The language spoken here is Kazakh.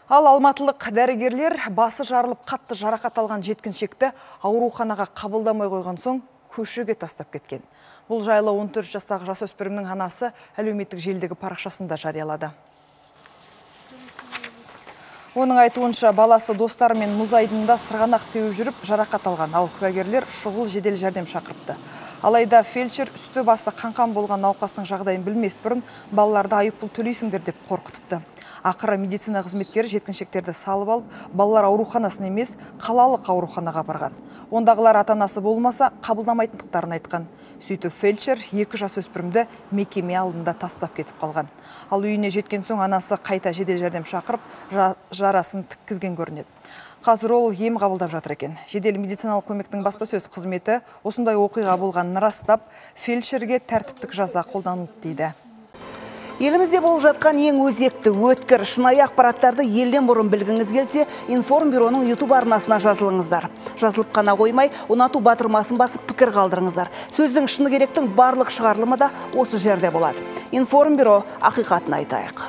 Ал алматылық дәрігерлер басы жарылып қатты жарақат алған жеткіншекті ауруханаға қабылдамай қойған соң көшеге тастап кеткен. Бұл жайлы 14 жастағы жасөспірімнің анасы әлеуметтік желідегі парақшасында жариялады. Оның айтуынша баласы достарымен мұз айдынында сырғанақ теуіп жүріп жарақат алған, ал куәгерлер шұғыл жедел жәрдем шақырыпты. Алайда фельдшер үсті басы қаңқан болған науқастың жағдайын білмес бұрын балаларды айыппұл төлейсіңдер деп қорқытыпты. Ақыры медицина қызметкері жеткіншектерді салып алып, балалар ауруханасын емес, қалалық ауруханаға барған. Ондағылар ата-анасы болмаса қабылдамайтындықтарын айтқан. Сөйтіп фельдшер 2 жасөспірімді мекеме алдында тастап кетіп қалған. Ал үйіне жеткен соң анасы қайта жедел жәрдем шақырып, жарасын тіккізген көрінеді. Қазір ол ем қабылдап жатыр екен. Жедел медициналық көмектің баспасөз қызметі осындай оқиға болғанын растап, фельдшерге тәртіптік жаза қолданылды дейді. Елімізде болып жатқан ең өзекті, өткір, шынайы ақпараттарды елден бұрын білгіңіз келсе, Информбюроның YouTube арнасына жазылыңыздар. Жазылып қана қоймай, ұнату батырмасын басып пікір қалдырыңыздар. Сөздің шыны керектің барлық шығарылымы да осы жерде болады. Информбюро, ақиқатын айтайық.